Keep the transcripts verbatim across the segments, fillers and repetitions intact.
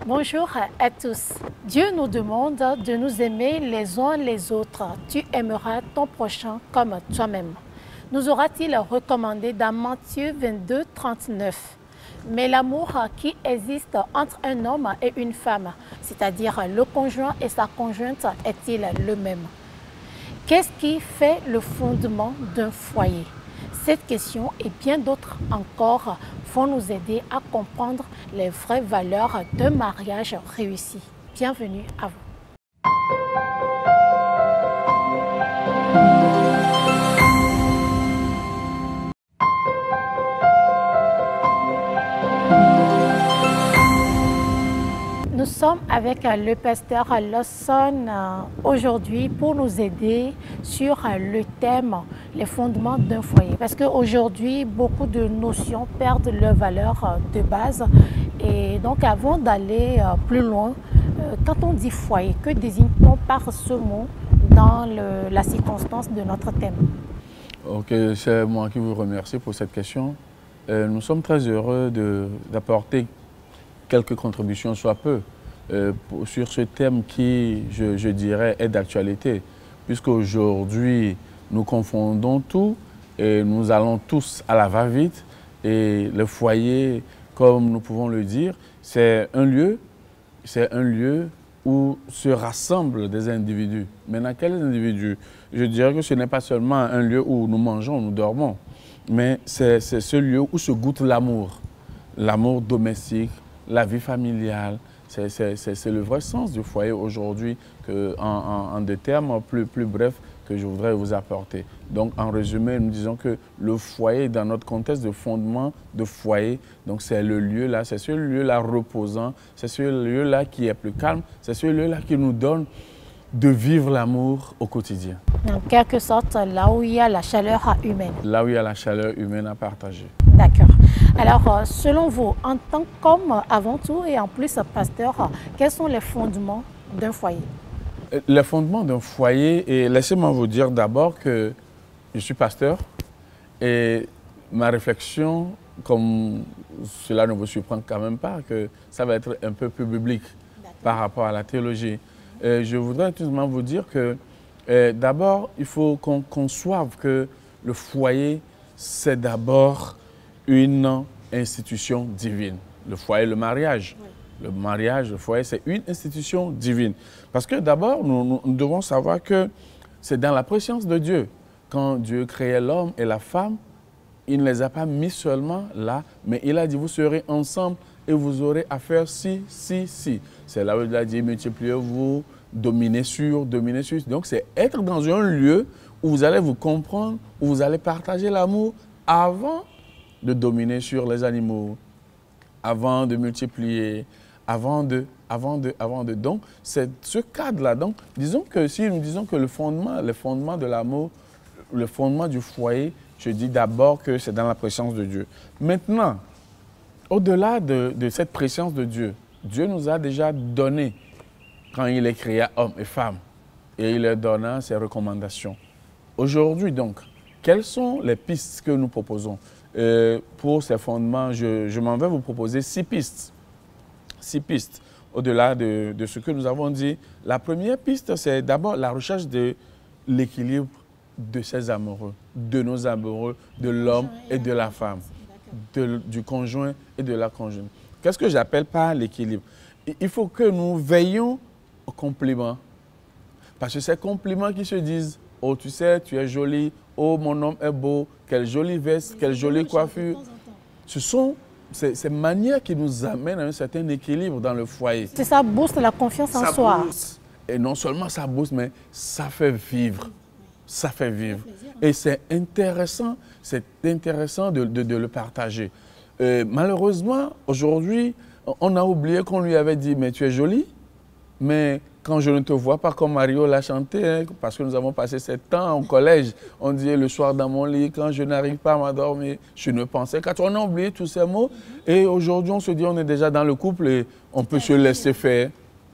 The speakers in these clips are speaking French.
Bonjour à tous. Dieu nous demande de nous aimer les uns les autres. Tu aimeras ton prochain comme toi-même. Nous aura-t-il recommandé dans Matthieu vingt-deux, trente-neuf. Mais l'amour qui existe entre un homme et une femme, c'est-à-dire le conjoint et sa conjointe, est-il le même? Qu'est-ce qui fait le fondement d'un foyer? Cette question et bien d'autres encore vont nous aider à comprendre les vraies valeurs d'un mariage réussi. Bienvenue à vous. Nous sommes avec le pasteur Lawson aujourd'hui pour nous aider sur le thème les fondements d'un foyer. Parce qu'aujourd'hui, beaucoup de notions perdent leur valeur de base. Et donc, avant d'aller plus loin, quand on dit foyer, que désigne-t-on par ce mot dans le, la circonstance de notre thème? Ok, c'est moi qui vous remercie pour cette question. Euh, nous sommes très heureux d'apporter quelques contributions, soit peu, euh, pour, sur ce thème qui, je, je dirais, est d'actualité. Puisqu'aujourd'hui, nous confondons tout et nous allons tous à la va-vite. Et le foyer, comme nous pouvons le dire, c'est un lieu, c'est un lieu où se rassemblent des individus. Maintenant, quels individus? Je dirais que ce n'est pas seulement un lieu où nous mangeons, nous dormons, mais c'est ce lieu où se goûte l'amour, l'amour domestique, la vie familiale. C'est le vrai sens du foyer aujourd'hui, en, en, en des termes plus, plus brefs que je voudrais vous apporter. Donc, en résumé, nous disons que le foyer, dans notre contexte de fondement de foyer, donc c'est le lieu-là, c'est ce lieu-là reposant, c'est ce lieu-là qui est plus calme, c'est ce lieu-là qui nous donne de vivre l'amour au quotidien. En quelque sorte, là où il y a la chaleur humaine. Là où il y a la chaleur humaine à partager. D'accord. Alors, selon vous, en tant qu'homme avant tout et en plus pasteur, quels sont les fondements d'un foyer? Les fondements d'un foyer, et laissez-moi vous dire d'abord que je suis pasteur et ma réflexion, comme cela ne vous surprend quand même pas, que ça va être un peu plus biblique par rapport à la théologie. Et je voudrais tout simplement vous dire que euh, d'abord, il faut qu'on conçoive que le foyer, c'est d'abord une institution divine. Le foyer, le mariage. Oui. Le mariage, le foyer, c'est une institution divine. Parce que d'abord, nous, nous, nous devons savoir que c'est dans la préscience de Dieu. Quand Dieu créait l'homme et la femme, il ne les a pas mis seulement là, mais il a dit, vous serez ensemble et vous aurez à faire ci, ci, ci. C'est là où il a dit, multipliez-vous, dominez sur, dominez sur. Donc, c'est être dans un lieu où vous allez vous comprendre, où vous allez partager l'amour avant de dominer sur les animaux, avant de multiplier, avant de, avant de, avant de. Donc, c'est ce cadre-là. Donc, disons que si nous disons que le fondement, le fondement de l'amour, le fondement du foyer, je dis d'abord que c'est dans la présence de Dieu. Maintenant, au-delà de, de cette présence de Dieu, Dieu nous a déjà donné, quand il est créé homme et femme, et il leur donna ses recommandations. Aujourd'hui, donc, quelles sont les pistes que nous proposons? Euh, pour ces fondements, je, je m'en vais vous proposer six pistes. Six pistes, au-delà de, de ce que nous avons dit. La première piste, c'est d'abord la recherche de l'équilibre de ces amoureux, de nos amoureux, de l'homme et de la femme, de, du conjoint et de la conjointe. Qu'est-ce que j'appelle par l'équilibre? Il faut que nous veillions aux compliments. Parce que ces compliments qui se disent, oh tu sais, tu es jolie, oh mon homme est beau, quelle jolie veste, quelle jolie coiffure. Ce sont ces, ces manières qui nous amènent à un certain équilibre dans le foyer. Ça booste la confiance en ça soi. Booste. Et non seulement ça booste, mais ça fait vivre. Ça fait vivre. Et c'est intéressant, c'est intéressant de, de, de le partager. Euh, malheureusement, aujourd'hui, on a oublié qu'on lui avait dit, mais tu es jolie, mais quand je ne te vois pas comme Mario l'a chanté, hein, parce que nous avons passé sept temps au collège, on dit le soir dans mon lit, quand je n'arrive pas à m'endormir, je ne pensais qu'à toi. On a oublié tous ces mots. Et aujourd'hui, on se dit, on est déjà dans le couple et on peut se laisser faire.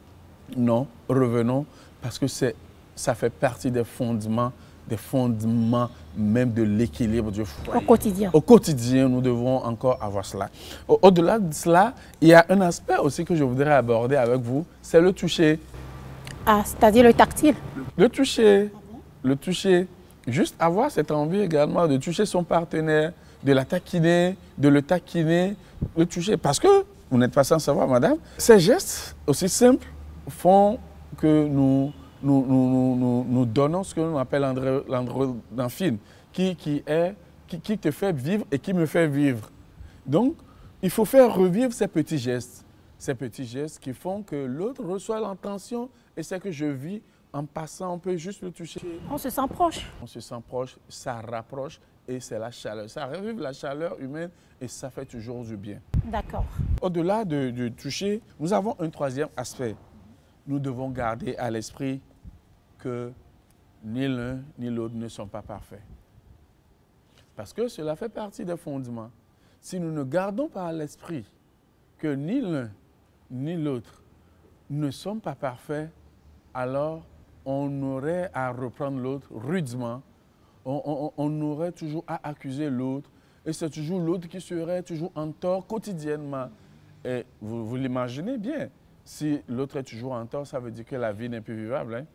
Non, revenons, parce que ça fait partie des fondements, des fondements même de l'équilibre du foyer. Au quotidien. Au quotidien, nous devons encore avoir cela. Au- Au-delà de cela, il y a un aspect aussi que je voudrais aborder avec vous, c'est le toucher. Ah, c'est-à-dire le tactile. Le toucher, le toucher. Juste avoir cette envie également de toucher son partenaire, de la taquiner, de le taquiner, le toucher. Parce que, vous n'êtes pas sans savoir, madame, ces gestes aussi simples font que nous, nous, nous, nous, nous, nous donnons ce que l'on appelle l'endorphine, qui, qui, est, qui, qui te fait vivre et qui me fait vivre. Donc, il faut faire revivre ces petits gestes, ces petits gestes qui font que l'autre reçoit l'attention et c'est que je vis en passant, on peut juste le toucher. On se sent proche. On se sent proche, ça rapproche et c'est la chaleur. Ça revive la chaleur humaine et ça fait toujours du bien. D'accord. Au-delà de, de toucher, nous avons un troisième aspect. Nous devons garder à l'esprit que ni l'un ni l'autre ne sont pas parfaits. Parce que cela fait partie des fondements. Si nous ne gardons pas à l'esprit que ni l'un ni l'autre ne sont pas parfaits, alors on aurait à reprendre l'autre rudement, on, on, on aurait toujours à accuser l'autre, et c'est toujours l'autre qui serait toujours en tort quotidiennement. Et vous, vous l'imaginez bien, si l'autre est toujours en tort, ça veut dire que la vie n'est plus vivable. Hein?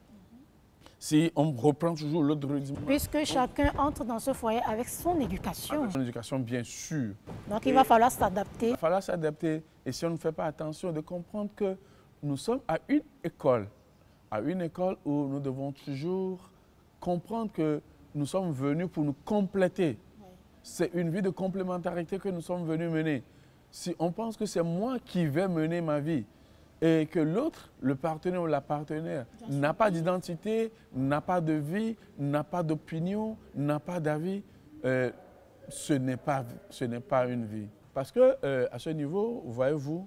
Si on reprend toujours l'autre rudiment. Puisque chacun entre dans ce foyer avec son éducation. Avec son éducation, bien sûr. Donc il va falloir s'adapter. Il va falloir s'adapter. Et si on ne fait pas attention, de comprendre que nous sommes à une école, à une école où nous devons toujours comprendre que nous sommes venus pour nous compléter. Oui. C'est une vie de complémentarité que nous sommes venus mener. Si on pense que c'est moi qui vais mener ma vie et que l'autre, le partenaire ou la partenaire, n'a pas d'identité, n'a pas de vie, n'a pas d'opinion, n'a pas d'avis, euh, ce n'est pas, ce n'est pas une vie. Parce que euh, à ce niveau, voyez-vous,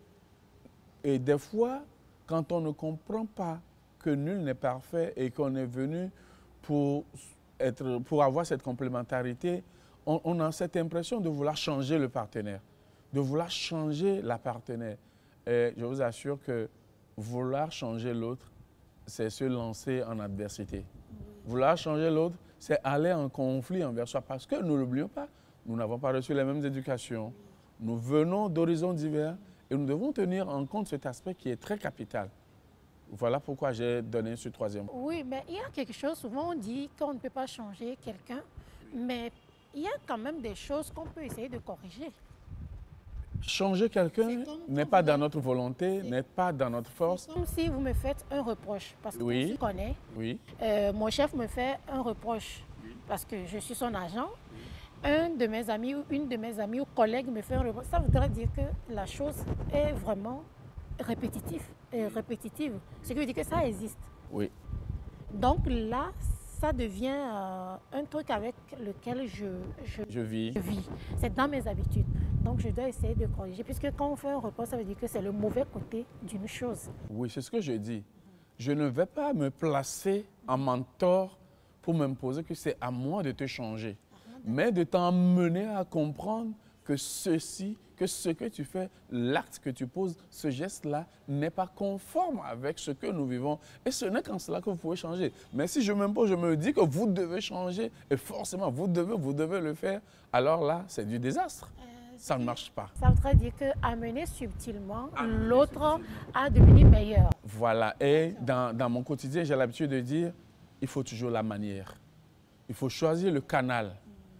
et des fois, quand on ne comprend pas que nul n'est parfait et qu'on est venu pour, être, pour avoir cette complémentarité, on, on a cette impression de vouloir changer le partenaire, de vouloir changer la partenaire. Et je vous assure que vouloir changer l'autre, c'est se lancer en adversité. Vouloir changer l'autre, c'est aller en conflit envers soi. Parce que, ne l'oublions pas, nous n'avons pas reçu les mêmes éducations. Nous venons d'horizons divers et nous devons tenir en compte cet aspect qui est très capital. Voilà pourquoi j'ai donné ce troisième. Oui, mais il y a quelque chose, souvent on dit qu'on ne peut pas changer quelqu'un, mais il y a quand même des choses qu'on peut essayer de corriger. Changer quelqu'un n'est pas dans notre volonté, n'est pas dans notre force. Comme si vous me faites un reproche, parce que oui. je connais. Oui. Euh, mon chef me fait un reproche, oui. parce que je suis son agent. Oui. Un de mes amis ou une de mes amis ou collègues me fait un reproche. Ça voudrait dire que la chose est vraiment répétitive. Et répétitive. Ce qui veut dire que ça existe. Oui. Donc là, ça devient euh, un truc avec lequel je, je, je vis. Je vis. C'est dans mes habitudes. Donc je dois essayer de corriger. Puisque quand on fait un reproche, ça veut dire que c'est le mauvais côté d'une chose. Oui, c'est ce que je dis. Je ne vais pas me placer en mentor pour m'imposer que c'est à moi de te changer. Mais de t'emmener à comprendre que ceci, que ce que tu fais, l'acte que tu poses, ce geste-là n'est pas conforme avec ce que nous vivons. Et ce n'est qu'en cela que vous pouvez changer. Mais si je m'impose, je me dis que vous devez changer, et forcément, vous devez, vous devez le faire, alors là, c'est du désastre. Euh, ça ne marche pas. Ça voudrait dire qu'amener subtilement, l'autre à devenir meilleur. Voilà. Et dans, dans mon quotidien, j'ai l'habitude de dire, il faut toujours la manière. Il faut choisir le canal.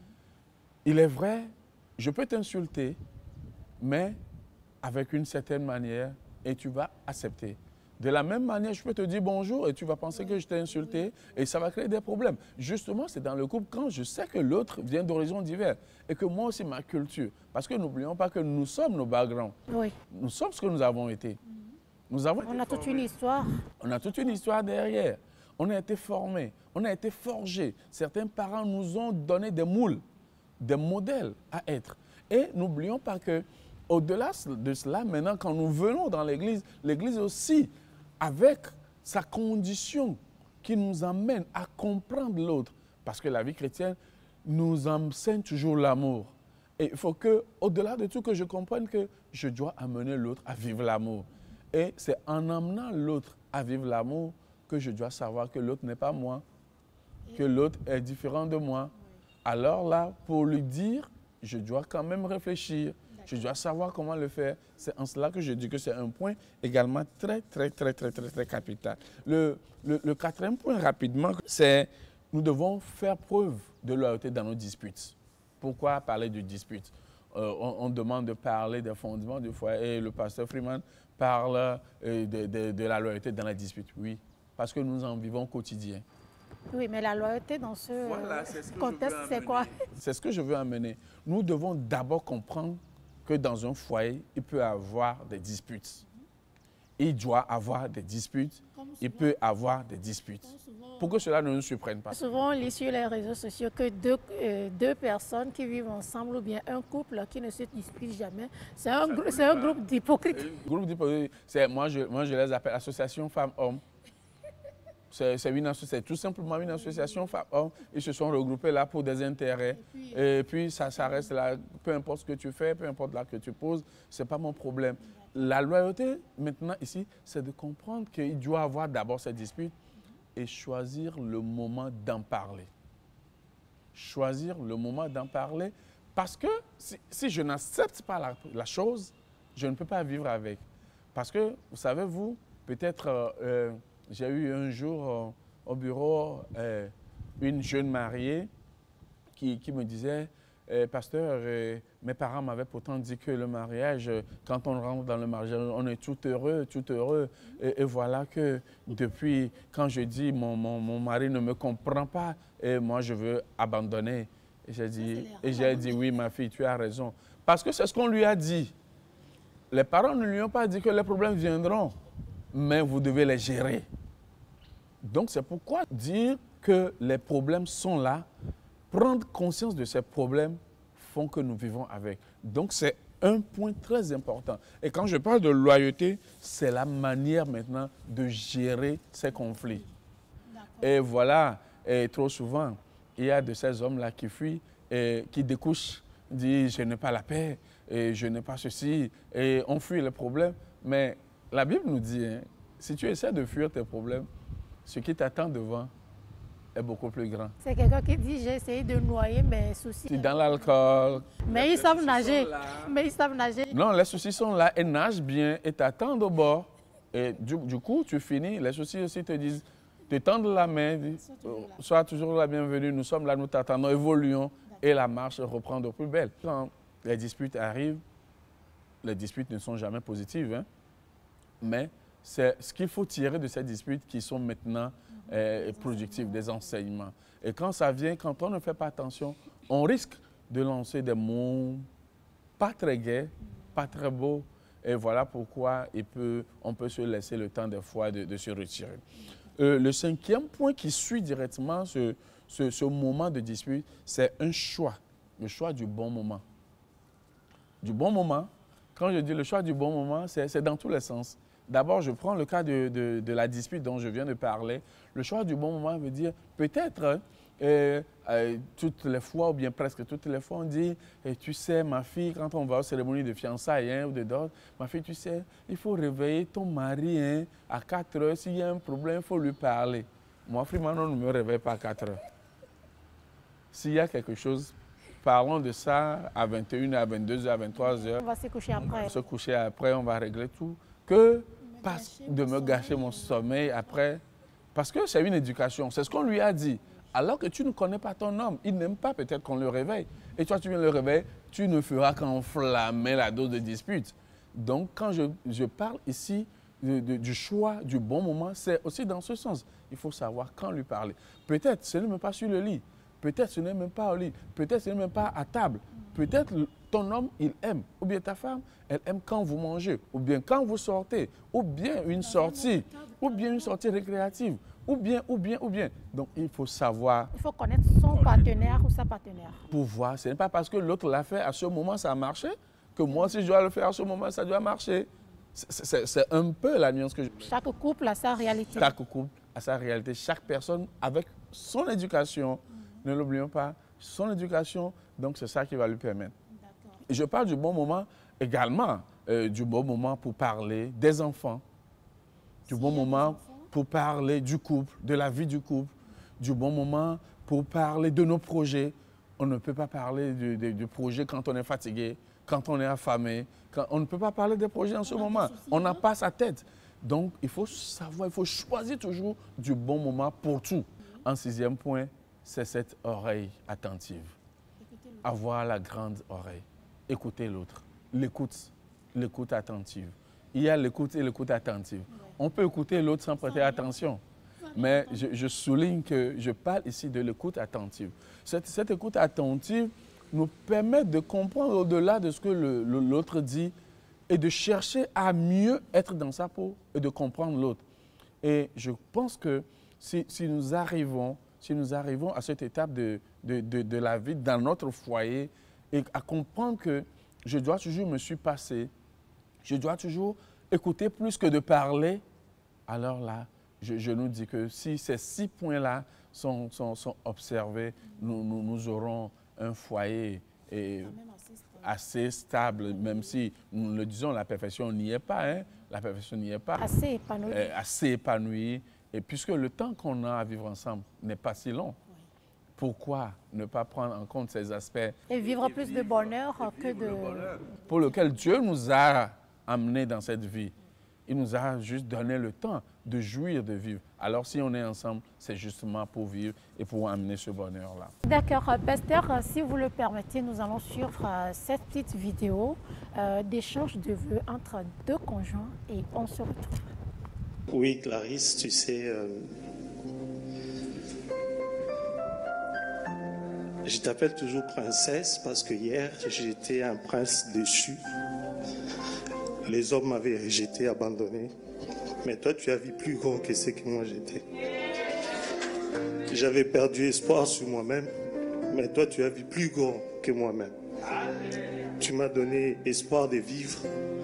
Il est vrai, je peux t'insulter, mais avec une certaine manière, et tu vas accepter. De la même manière, je peux te dire bonjour et tu vas penser que je t'ai insulté et ça va créer des problèmes. Justement, c'est dans le couple quand je sais que l'autre vient d'horizons divers et que moi aussi, ma culture. Parce que n'oublions pas que nous sommes nos backgrounds. Oui. Nous sommes ce que nous avons été. Nous avons on a toute une histoire. On a toute une histoire derrière. On a été formés, on a été forgés. Certains parents nous ont donné des moules, des modèles à être. Et n'oublions pas que au-delà de cela, maintenant, quand nous venons dans l'Église, l'Église aussi, avec sa condition qui nous amène à comprendre l'autre, parce que la vie chrétienne nous enseigne toujours l'amour. Et il faut que, au-delà de tout, que je comprenne que je dois amener l'autre à vivre l'amour. Et c'est en amenant l'autre à vivre l'amour que je dois savoir que l'autre n'est pas moi, que l'autre est différent de moi, alors là, pour lui dire, je dois quand même réfléchir. Je dois savoir comment le faire. C'est en cela que je dis que c'est un point également très, très, très, très, très, très capital. Le, le, le quatrième point, rapidement, c'est nous devons faire preuve de loyauté dans nos disputes. Pourquoi parler de disputes? euh, on, on demande de parler des fondements du foyer et le pasteur Freeman parle euh, de, de, de la loyauté dans la dispute. Oui, parce que nous en vivons au quotidien. Oui, mais la loyauté dans ce Voilà, ce contexte, c'est quoi? C'est ce que je veux amener. Nous devons d'abord comprendre que dans un foyer, il peut y avoir des disputes. Il doit avoir des disputes. Il peut avoir des disputes. Pour que cela ne nous surprenne pas. Souvent, on lit sur les réseaux sociaux que deux, euh, deux personnes qui vivent ensemble ou bien un couple qui ne se dispute jamais, c'est un, c'est un groupe d'hypocrites. Un groupe d'hypocrites, moi je, moi je les appelle association femmes-hommes. C'est tout simplement une association femmes-hommes. Ils se sont regroupés là pour des intérêts. Et puis, et puis ça, ça reste là. Peu importe ce que tu fais, peu importe là que tu poses, ce n'est pas mon problème. La loyauté, maintenant, ici, c'est de comprendre qu'il doit avoir d'abord cette dispute et choisir le moment d'en parler. Choisir le moment d'en parler parce que si, si je n'accepte pas la, la chose, je ne peux pas vivre avec. Parce que, vous savez, vous, peut-être... Euh, euh, j'ai eu un jour euh, au bureau euh, une jeune mariée qui, qui me disait eh, « Pasteur, euh, mes parents m'avaient pourtant dit que le mariage, quand on rentre dans le mariage, on est tout heureux, tout heureux. Et, et voilà que depuis, quand je dis mon, mon, mon mari ne me comprend pas et moi je veux abandonner. » Et j'ai dit, et j'ai dit « Oui, ma fille, tu as raison. » Parce que c'est ce qu'on lui a dit. Les parents ne lui ont pas dit que les problèmes viendront, mais vous devez les gérer. Donc, c'est pourquoi dire que les problèmes sont là, prendre conscience de ces problèmes font que nous vivons avec. Donc, c'est un point très important. Et quand je parle de loyauté, c'est la manière maintenant de gérer ces conflits. Et voilà, et trop souvent, il y a de ces hommes-là qui fuient, et qui découchent, disent « je n'ai pas la paix, et je n'ai pas ceci », et on fuit les problèmes. Mais la Bible nous dit, hein, si tu essaies de fuir tes problèmes, ce qui t'attend devant est beaucoup plus grand. C'est quelqu'un qui dit, j'ai essayé de noyer mes soucis. Tu es dans l'alcool. Mais ils savent nager. Mais ils savent nager. Non, les soucis sont là et nagent bien et t'attendent au bord. Et du, du coup, tu finis, les soucis aussi te disent, te tendent la main, disent, sois toujours la bienvenue, nous sommes là, nous t'attendons, évoluons et la marche reprend de plus belle. Quand les disputes arrivent, les disputes ne sont jamais positives, hein, mais c'est ce qu'il faut tirer de ces disputes qui sont maintenant euh, productives, des enseignements. Et quand ça vient, quand on ne fait pas attention, on risque de lancer des mots pas très gais, pas très beaux. Et voilà pourquoi il peut, on peut se laisser le temps des fois de, de se retirer. Euh, le cinquième point qui suit directement ce, ce, ce moment de dispute, c'est un choix, le choix du bon moment. Du bon moment, quand je dis le choix du bon moment, c'est dans tous les sens. D'abord, je prends le cas de, de, de la dispute dont je viens de parler. Le choix du bon moment veut dire peut-être euh, euh, toutes les fois, ou bien presque toutes les fois, on dit eh, tu sais, ma fille, quand on va aux cérémonies de fiançailles hein, ou de dot, ma fille, tu sais, il faut réveiller ton mari hein, à quatre heures. S'il y a un problème, il faut lui parler. Moi, Freeman, on ne me réveille pas à quatre heures. S'il y a quelque chose, parlons de ça à vingt et une heures, à vingt-deux heures, à vingt-trois heures. On va se coucher après. On va se coucher après, on va régler tout. Que parce de me gâcher mon sommeil après. Parce que c'est une éducation, c'est ce qu'on lui a dit. Alors que tu ne connais pas ton homme, il n'aime pas peut-être qu'on le réveille. Et toi, tu viens le réveiller, tu ne feras qu'enflammer la dose de dispute. Donc, quand je, je parle ici de, de, du choix du bon moment, c'est aussi dans ce sens. Il faut savoir quand lui parler. Peut-être ce n'est même pas sur le lit. Peut-être ce n'est même pas au lit. Peut-être ce n'est même pas à table. Peut-être ton homme, il aime. Ou bien ta femme, elle aime quand vous mangez. Ou bien quand vous sortez. Ou bien une sortie. Ou bien une sortie récréative. Ou bien, ou bien, ou bien. Donc, il faut savoir. Il faut connaître son partenaire ou sa partenaire. Pour voir. Ce n'est pas parce que l'autre l'a fait à ce moment, ça a marché, que moi, si je dois le faire à ce moment, ça doit marcher. C'est un peu la nuance que je... Chaque couple a sa réalité. Chaque couple a sa réalité. Chaque personne avec son éducation. Mm-hmm. Ne l'oublions pas. Son éducation, donc c'est ça qui va lui permettre. Et je parle du bon moment également, euh, du bon moment pour parler des enfants, du bon moment pour parler du couple, de la vie du couple, du bon moment pour parler de nos projets, On ne peut pas parler du, du, du projet quand on est fatigué, quand on est affamé. Quand, on ne peut pas parler des projets en ce moment. On n'a pas sa tête. Donc, il faut savoir, il faut choisir toujours du bon moment pour tout. Un sixième point, c'est cette oreille attentive. Avoir la grande oreille. Écouter l'autre. L'écoute. L'écoute attentive. Il y a l'écoute et l'écoute attentive. On peut écouter l'autre sans prêter attention. Mais je, je souligne que je parle ici de l'écoute attentive. Cette, cette écoute attentive nous permet de comprendre au-delà de ce que l'autre dit et de chercher à mieux être dans sa peau et de comprendre l'autre. Et je pense que si, si, nous arrivons, si nous arrivons à cette étape de, de, de, de la vie dans notre foyer et à comprendre que je dois toujours me surpasser, je dois toujours écouter plus que de parler, alors là, Je, je nous dis que si ces six points-là sont, sont, sont observés, nous, nous, nous aurons un foyer et assez, stable. assez stable, même si, nous le disons, la perfection n'y est pas. Hein? La perfection n'y est pas. Assez épanoui. Euh, assez épanoui. Et puisque le temps qu'on a à vivre ensemble n'est pas si long, oui. Pourquoi ne pas prendre en compte ces aspects? Et vivre et plus vivre, de bonheur que de... Bonheur, pour lequel Dieu nous a amenés dans cette vie. Il nous a juste donné le temps de jouir, de vivre. Alors, si on est ensemble, c'est justement pour vivre et pour amener ce bonheur-là. D'accord. Pasteur, si vous le permettez, nous allons suivre cette petite vidéo euh, d'échange de vœux entre deux conjoints et on se retrouve. Oui, Clarisse, tu sais, euh, je t'appelle toujours princesse parce que hier, j'étais un prince déchu. Les hommes m'avaient rejeté, abandonné. Mais toi, tu as vu plus grand que ce que moi j'étais. J'avais perdu espoir sur moi-même. Mais toi, tu as vu plus grand que moi-même. Tu m'as donné espoir de vivre.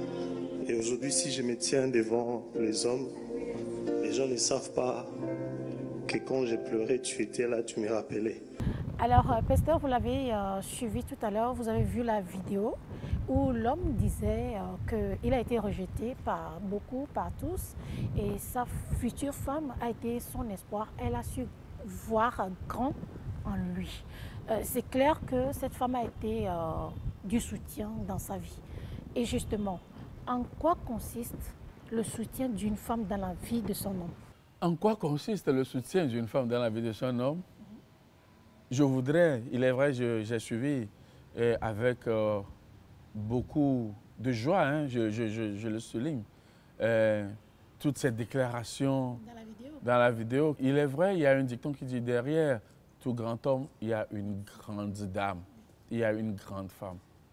Et aujourd'hui, si je me tiens devant les hommes, les gens ne savent pas que quand j'ai pleuré, tu étais là, tu me rappelais. Alors, euh, Pasteur, vous l'avez euh, suivi tout à l'heure, vous avez vu la vidéo où l'homme disait euh, qu'il a été rejeté par beaucoup, par tous, et sa future femme a été son espoir. Elle a su voir grand en lui. Euh, c'est clair que cette femme a été euh, du soutien dans sa vie. Et justement, en quoi consiste le soutien d'une femme dans la vie de son homme? En quoi consiste le soutien d'une femme dans la vie de son homme? Je voudrais, il est vrai, j'ai suivi euh, avec euh, beaucoup de joie, hein, je, je, je, je le souligne, euh, toutes ces déclarations dans la, vidéo. dans la vidéo. Il est vrai, il y a un dicton qui dit derrière tout grand homme, il y a une grande dame, il y a une grande femme.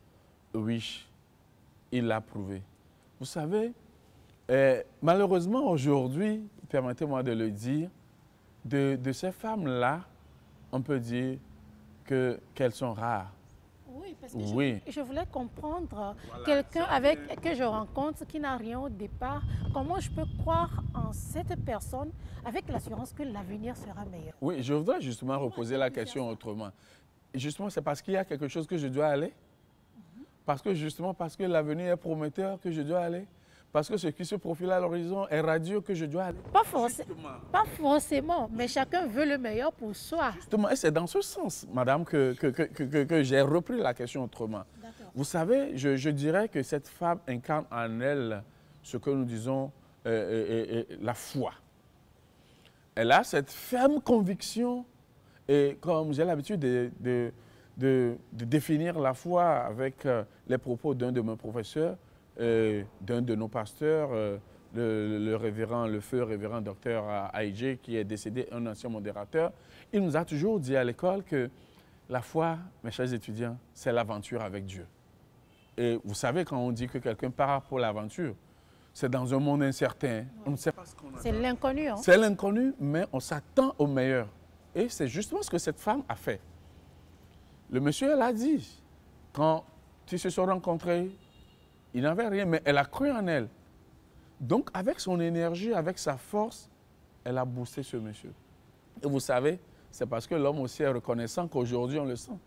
Oui, il l'a prouvé. Vous savez, euh, malheureusement aujourd'hui, permettez-moi de le dire, de, de ces femmes-là, on peut dire que, qu'elles sont rares. Oui, parce que oui. je, je voulais comprendre voilà, quelqu'un avec que je rencontre qui n'a rien au départ. Comment je peux croire en cette personne avec l'assurance que l'avenir sera meilleur? Oui, je voudrais justement reposer la question autrement. Justement, c'est parce qu'il y a quelque chose que je dois aller? Mm-hmm. Parce que justement, parce que l'avenir est prometteur que je dois aller? Parce que ce qui se profile à l'horizon est radieux que je dois aller? Pas, forc pas forcément, mais chacun veut le meilleur pour soi. Justement, et c'est dans ce sens, madame, que, que, que, que, que j'ai repris la question autrement. Vous savez, je, je dirais que cette femme incarne en elle ce que nous disons euh, euh, euh, la foi. Elle a cette ferme conviction, et comme j'ai l'habitude de, de, de, de définir la foi avec euh, les propos d'un de mes professeurs, Euh, d'un de nos pasteurs, euh, le, le révérend, le feu révérend docteur Aïdje, qui est décédé, un ancien modérateur, il nous a toujours dit à l'école que la foi, mes chers étudiants, c'est l'aventure avec Dieu. Et vous savez, quand on dit que quelqu'un part pour l'aventure, c'est dans un monde incertain. On ne sait pas ce qu'on a. C'est l'inconnu. Hein? C'est l'inconnu, mais on s'attend au meilleur. Et c'est justement ce que cette femme a fait. Le monsieur, elle a dit, quand ils se sont rencontrés, il n'avait rien, mais elle a cru en elle. Donc, avec son énergie, avec sa force, elle a boosté ce monsieur. Et vous savez, c'est parce que l'homme aussi est reconnaissant qu'aujourd'hui, on le sent.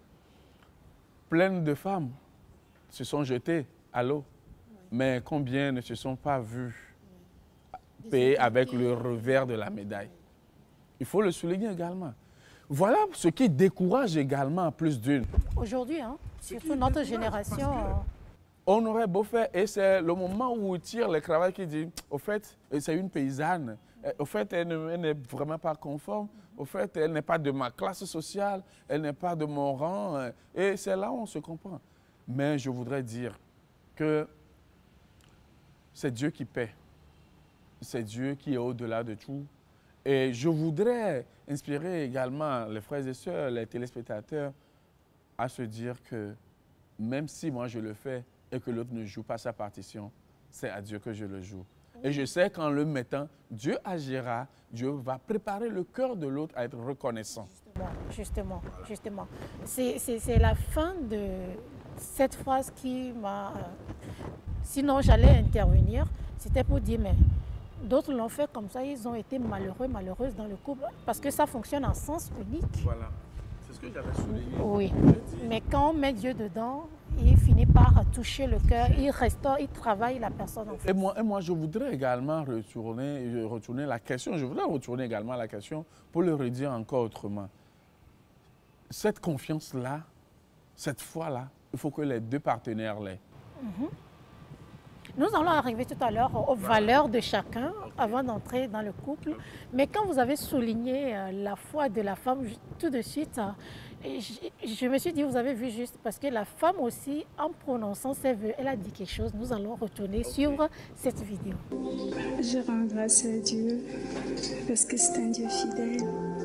Plein de femmes se sont jetées à l'eau, oui. Mais combien ne se sont pas vues oui. payer avec le revers de la médaille? Il faut le souligner également. Voilà ce qui décourage également plus d'une. Aujourd'hui, hein, surtout notre génération. On aurait beau faire, et c'est le moment où il tire les cravates qui dit, au fait, c'est une paysanne, au fait, elle n'est vraiment pas conforme, au fait, elle n'est pas de ma classe sociale, elle n'est pas de mon rang, et c'est là où on se comprend. Mais je voudrais dire que c'est Dieu qui paie, c'est Dieu qui est au-delà de tout. Et je voudrais inspirer également les frères et sœurs, les téléspectateurs, à se dire que même si moi je le fais et que l'autre ne joue pas sa partition, c'est à Dieu que je le joue. Et je sais qu'en le mettant, Dieu agira, Dieu va préparer le cœur de l'autre à être reconnaissant. Justement, justement, justement. C'est la fin de cette phrase qui m'a... Sinon, j'allais intervenir, c'était pour dire, mais d'autres l'ont fait comme ça, ils ont été malheureux, malheureuses dans le couple, parce que ça fonctionne en sens unique. Voilà, c'est ce que j'avais souligné. Oui, mais quand on met Dieu dedans, il finit par toucher le cœur, il restaure, il travaille la personne en fait. Et moi, et moi, je voudrais également retourner, retourner la question, je voudrais retourner également la question pour le redire encore autrement. Cette confiance-là, cette foi-là, il faut que les deux partenaires l'aient. Mm-hmm. Nous allons arriver tout à l'heure aux valeurs de chacun avant d'entrer dans le couple. Mais quand vous avez souligné la foi de la femme, tout de suite, je me suis dit, vous avez vu juste, parce que la femme aussi, en prononçant ses vœux, elle a dit quelque chose. Nous allons retourner okay. sur cette vidéo. Je rends grâce à Dieu parce que c'est un Dieu fidèle.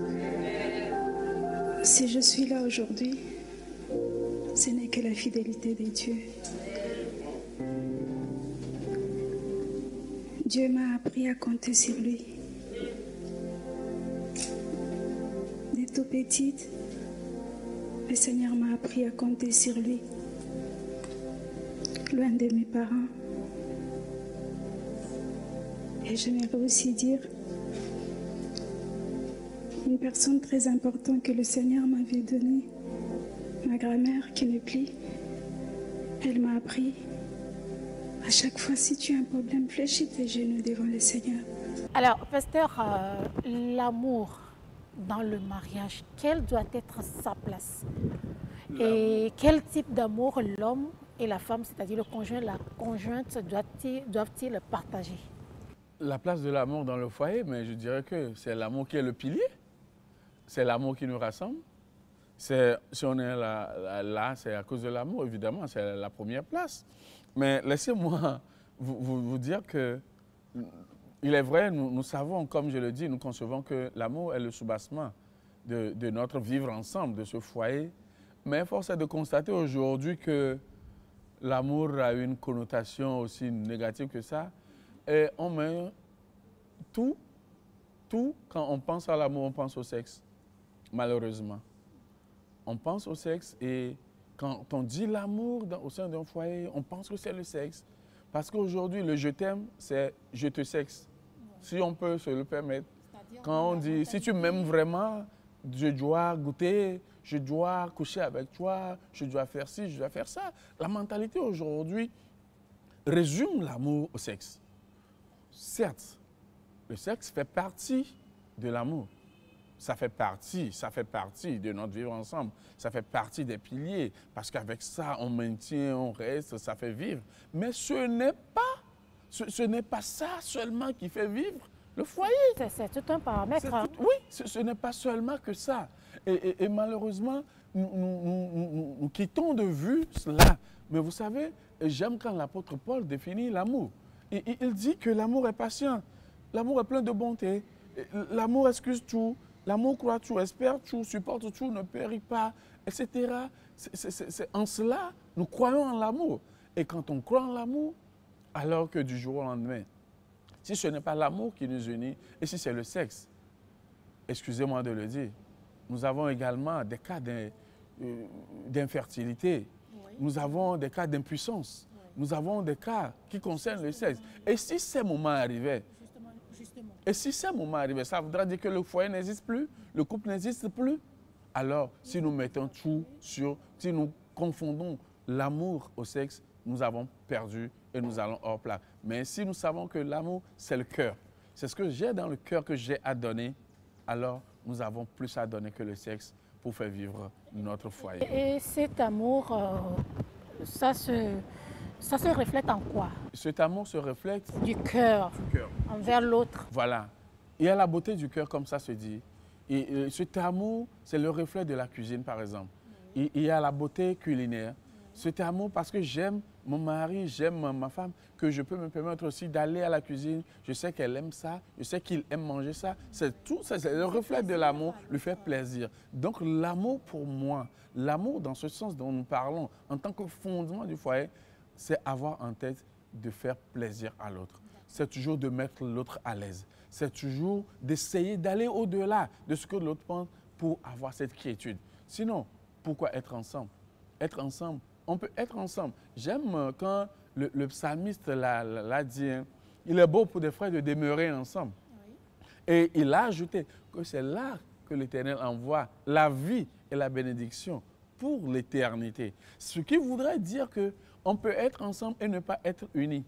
Si je suis là aujourd'hui, ce n'est que la fidélité de Dieu. Dieu m'a appris à compter sur lui. Dès tout petite, le Seigneur m'a appris à compter sur lui. Loin de mes parents. Et j'aimerais aussi dire une personne très importante que le Seigneur m'avait donnée, ma grand-mère qui me plie. Elle m'a appris. À chaque fois, si tu as un problème, fléchis tes genoux devant le Seigneur. Alors, pasteur, euh, l'amour dans le mariage, quelle doit être sa place? Et quel type d'amour l'homme et la femme, c'est-à-dire le conjoint et la conjointe, doivent-ils doivent-ils partager? La place de l'amour dans le foyer, mais je dirais que c'est l'amour qui est le pilier. C'est l'amour qui nous rassemble. Si on est là, là c'est à cause de l'amour, évidemment, c'est la première place. Mais laissez-moi vous, vous, vous dire que, il est vrai, nous, nous savons, comme je le dis, nous concevons que l'amour est le soubassement de, de notre vivre ensemble, de ce foyer. Mais force est de constater aujourd'hui que l'amour a une connotation aussi négative que ça. Et on met tout, tout, quand on pense à l'amour, on pense au sexe, malheureusement. On pense au sexe et quand on dit l'amour au sein d'un foyer, on pense que c'est le sexe. Parce qu'aujourd'hui, le je t'aime, c'est je te sexe. Si on peut se le permettre. Quand on dit, si tu m'aimes vraiment, je dois goûter, je dois coucher avec toi, je dois faire ci, je dois faire ça. La mentalité aujourd'hui résume l'amour au sexe. Certes, le sexe fait partie de l'amour. Ça fait partie, ça fait partie de notre vivre ensemble. Ça fait partie des piliers. Parce qu'avec ça, on maintient, on reste, ça fait vivre. Mais ce n'est pas, ce, ce n'est pas ça seulement qui fait vivre le foyer. C'est tout un paramètre. Tout, oui, ce, ce n'est pas seulement que ça. Et, et, et malheureusement, nous, nous, nous, nous, nous quittons de vue cela. Mais vous savez, j'aime quand l'apôtre Paul définit l'amour. Il, il dit que l'amour est patient. L'amour est plein de bonté. L'amour excuse tout. L'amour croit tout, espère tout, supporte tout, ne périt pas, et cetera. C'est en cela, nous croyons en l'amour. Et quand on croit en l'amour, alors que du jour au lendemain, si ce n'est pas l'amour qui nous unit, et si c'est le sexe, excusez-moi de le dire, nous avons également des cas d'infertilité, oui. Nous avons des cas d'impuissance, oui. Nous avons des cas qui concernent le sexe. Et si ces moments arrivaient, Justement. Et si ces moments arrivent, ça voudra dire que le foyer n'existe plus, le couple n'existe plus. Alors, si nous mettons tout sur, si nous confondons l'amour au sexe, nous avons perdu et nous allons hors plat. Mais si nous savons que l'amour, c'est le cœur, c'est ce que j'ai dans le cœur que j'ai à donner, alors nous avons plus à donner que le sexe pour faire vivre notre foyer. Et cet amour, euh, ça, se, ça se reflète en quoi? Cet amour se reflète du cœur envers l'autre. Voilà. Il y a la beauté du cœur, comme ça se dit. Et, et cet amour, c'est le reflet de la cuisine, par exemple. Oui. Il y a la beauté culinaire. Oui. Cet amour, parce que j'aime mon mari, j'aime ma femme, que je peux me permettre aussi d'aller à la cuisine. Je sais qu'elle aime ça, je sais qu'il aime manger ça. C'est tout, c'est le reflet de l'amour, lui fait plaisir. Donc l'amour pour moi, l'amour dans ce sens dont nous parlons, en tant que fondement du foyer, c'est avoir en tête de faire plaisir à l'autre. C'est toujours de mettre l'autre à l'aise. C'est toujours d'essayer d'aller au-delà de ce que l'autre pense pour avoir cette quiétude. Sinon, pourquoi être ensemble? Être ensemble, on peut être ensemble. J'aime quand le, le psalmiste l'a dit, hein, il est beau pour des frères de demeurer ensemble. Oui. Et il a ajouté que c'est là que l'Éternel envoie la vie et la bénédiction pour l'éternité. Ce qui voudrait dire qu'on peut être ensemble et ne pas être unis.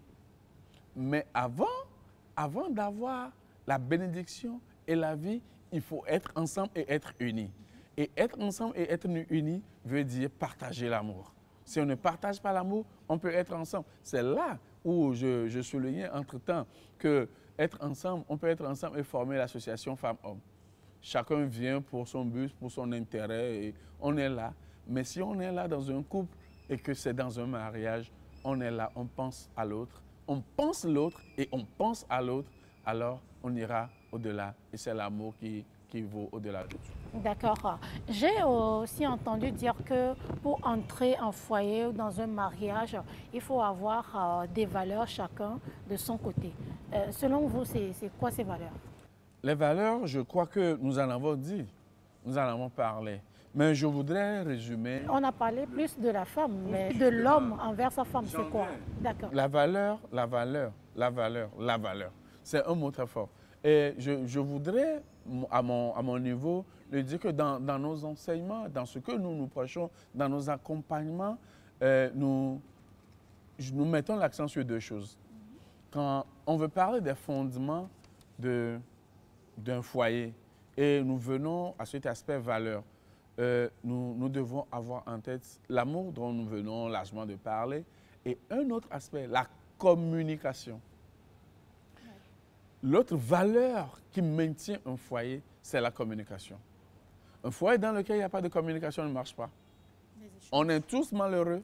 Mais avant, avant d'avoir la bénédiction et la vie, il faut être ensemble et être unis. Et être ensemble et être unis veut dire partager l'amour. Si on ne partage pas l'amour, on peut être ensemble. C'est là où je, je soulignais entre-temps que être ensemble, on peut être ensemble et former l'association femmes-hommes. Chacun vient pour son but, pour son intérêt et on est là. Mais si on est là dans un couple et que c'est dans un mariage, on est là, on pense à l'autre. On pense l'autre et on pense à l'autre, alors on ira au-delà. Et c'est l'amour qui, qui vaut au-delà de tout. D'accord. J'ai aussi entendu dire que pour entrer en foyer ou dans un mariage, il faut avoir euh, des valeurs chacun de son côté. Euh, selon vous, c'est quoi ces valeurs? Les valeurs, je crois que nous en avons dit, nous en avons parlé. Mais je voudrais résumer. On a parlé plus de la femme, mais de l'homme envers sa femme, c'est quoi? D'accord. La valeur, la valeur, la valeur, la valeur. C'est un mot très fort. Et je, je voudrais, à mon, à mon niveau, le dire que dans, dans nos enseignements, dans ce que nous nous prêchons, dans nos accompagnements, euh, nous, nous mettons l'accent sur deux choses. Quand on veut parler des fondements de, d'un foyer et nous venons à cet aspect valeur, Euh, nous, nous devons avoir en tête l'amour dont nous venons largement de parler et un autre aspect, la communication. L'autre valeur qui maintient un foyer, c'est la communication. Un foyer dans lequel il n'y a pas de communication ne marche pas. On est tous malheureux.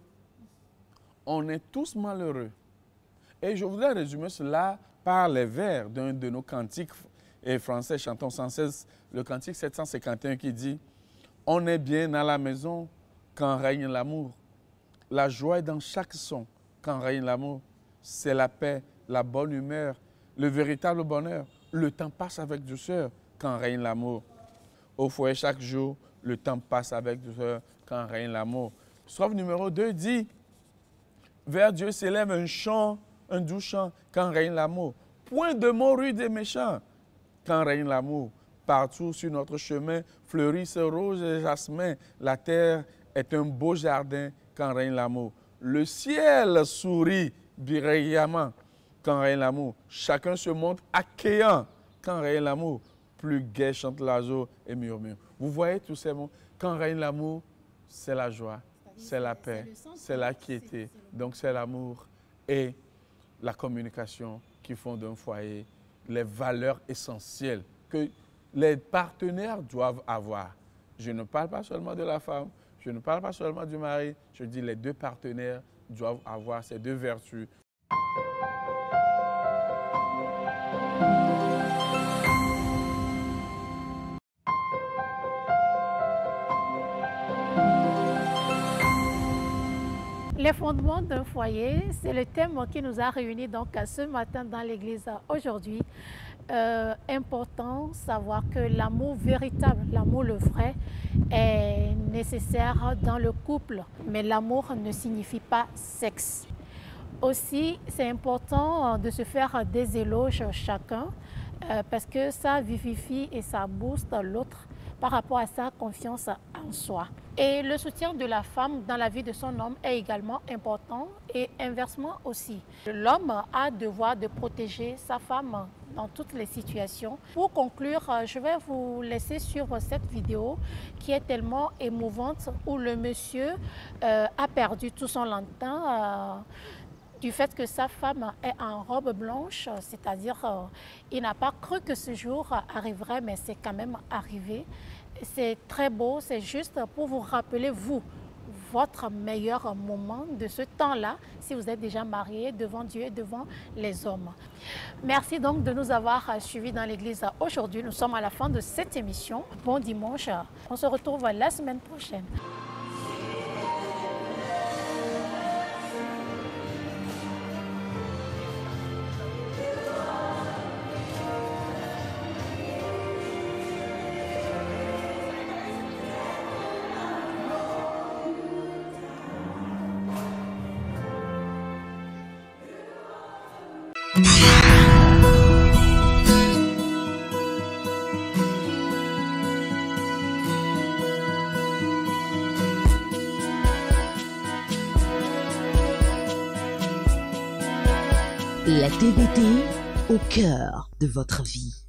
On est tous malheureux. Et je voudrais résumer cela par les vers d'un de nos cantiques et français, chantons sans cesse, le cantique sept cent cinquante et un qui dit: on est bien à la maison quand règne l'amour. La joie est dans chaque son quand règne l'amour. C'est la paix, la bonne humeur, le véritable bonheur. Le temps passe avec douceur quand règne l'amour. Au foyer chaque jour, le temps passe avec douceur quand règne l'amour. Strophe numéro deux dit: vers Dieu s'élève un chant, un doux chant quand règne l'amour. Point de mots rudes et méchants quand règne l'amour. Partout sur notre chemin fleurissent roses et jasmin. La terre est un beau jardin quand règne l'amour. Le ciel sourit brillamment quand règne l'amour. Chacun se montre accueillant quand règne l'amour. Plus gai chante l'oiseau et murmure. Vous voyez tous ces mots? Quand règne l'amour, c'est la joie, c'est la paix, c'est la quiété. Donc c'est l'amour et la communication qui font d'un foyer les valeurs essentielles que les partenaires doivent avoir. Je ne parle pas seulement de la femme, je ne parle pas seulement du mari, je dis les deux partenaires doivent avoir ces deux vertus. Les fondements d'un foyer, c'est le thème qui nous a réunis donc ce matin dans l'église aujourd'hui. Euh, important de savoir que l'amour véritable, l'amour le vrai, est nécessaire dans le couple, mais l'amour ne signifie pas sexe. Aussi, c'est important de se faire des éloges chacun euh, parce que ça vivifie et ça booste l'autre par rapport à sa confiance en soi. Et le soutien de la femme dans la vie de son homme est également important et inversement aussi. L'homme a le devoir de protéger sa femme dans toutes les situations. Pour conclure, je vais vous laisser sur cette vidéo qui est tellement émouvante où le monsieur euh, a perdu tout son lanterne euh, du fait que sa femme est en robe blanche, c'est-à-dire euh, il n'a pas cru que ce jour arriverait, mais c'est quand même arrivé. C'est très beau, c'est juste pour vous rappeler, vous, votre meilleur moment de ce temps-là, si vous êtes déjà marié devant Dieu et devant les hommes. Merci donc de nous avoir suivis dans l'église aujourd'hui. Nous sommes à la fin de cette émission. Bon dimanche. On se retrouve la semaine prochaine. La T V T au cœur de votre vie.